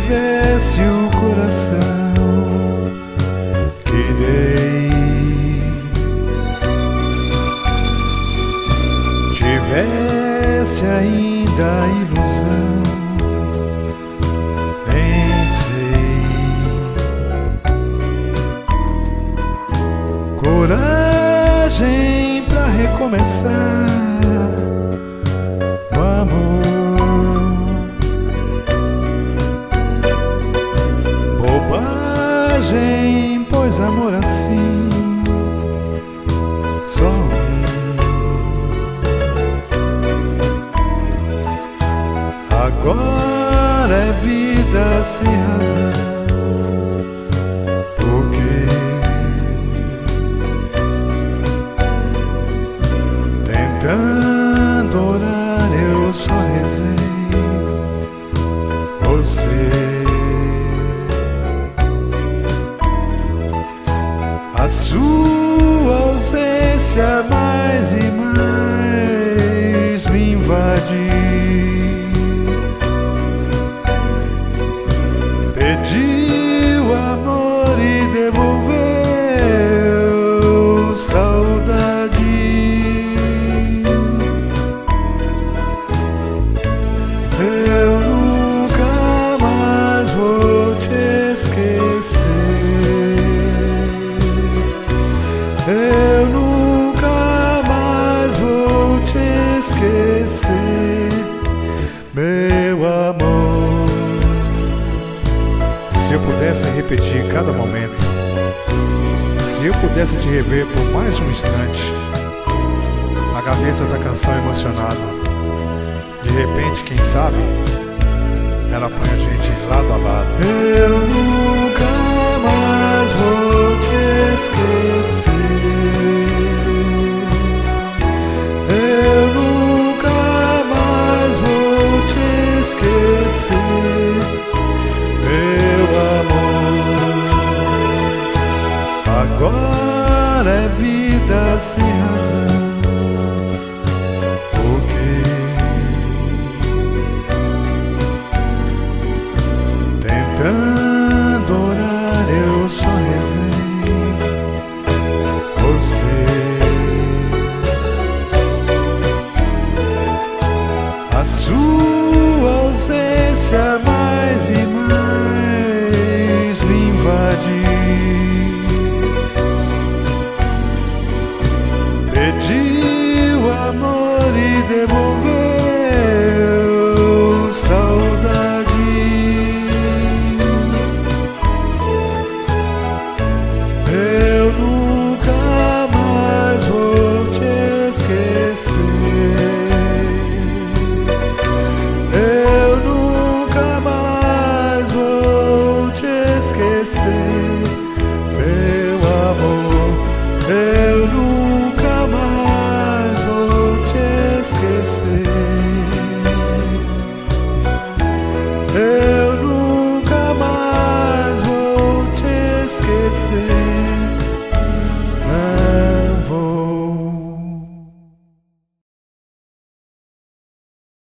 tivesse o coração que dei, tivesse ainda a ilusão, coragem pra recomeçar o amor, bobagem, pois amor assim só agora é vida sem razão. Tentando orar eu só rezei você, a sua ausência mais e mais me invadiu, pediu amor e devolveu saudade. Eu nunca mais vou te esquecer, eu nunca mais vou te esquecer, meu amor. Se eu pudesse repetir cada momento, se eu pudesse te rever por mais um instante, agradeço essa canção emocionada. De repente, quem sabe, ela põe a gente lado a lado. Eu nunca mais vou te esquecer.